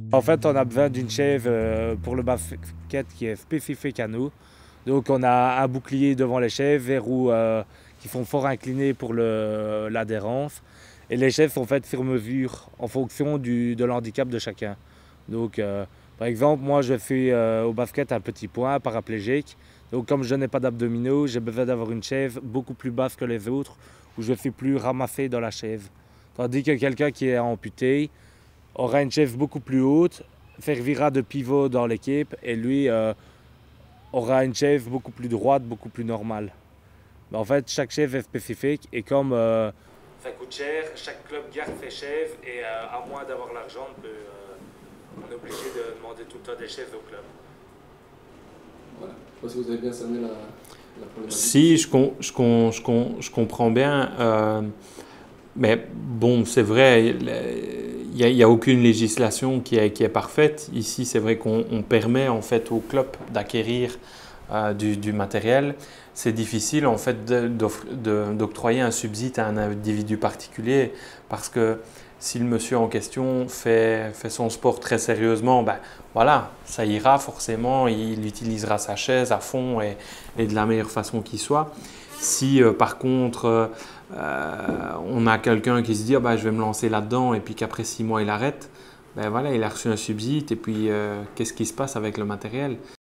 En fait, on a besoin d'une chaise pour le basket qui est spécifique à nous. Donc, on a un bouclier devant les chaises, des roues qui sont fort inclinées pour l'adhérence. Et les chaises sont faites sur mesure en fonction de l'handicap de chacun. Donc, par exemple, moi, je fais au basket un petit point paraplégique. Donc, comme je n'ai pas d'abdominaux, j'ai besoin d'avoir une chaise beaucoup plus basse que les autres, où je suis plus ramassé dans la chaise. Tandis que quelqu'un qui est amputé aura une chaise beaucoup plus haute, servira de pivot dans l'équipe, et lui aura une chaise beaucoup plus droite, beaucoup plus normale. Mais en fait, chaque chaise est spécifique, et comme ça coûte cher, chaque club garde ses chaises, et à moins d'avoir l'argent, on est obligé de demander tout le temps des chaises au club. Voilà. Je pense que vous avez bien cerné la problématique. Si, je comprends bien. Mais bon, c'est vrai, il y a aucune législation qui est parfaite. Ici, c'est vrai qu'on permet en fait au club d'acquérir du matériel. C'est difficile en fait d'octroyer un subside à un individu particulier parce que si le monsieur en question fait son sport très sérieusement, ben voilà, ça ira forcément, il utilisera sa chaise à fond et de la meilleure façon qui soit. Si par contre on a quelqu'un qui se dit ah, bah, je vais me lancer là-dedans et puis qu'après 6 mois il arrête, ben voilà, il a reçu un subside et puis qu'est-ce qui se passe avec le matériel?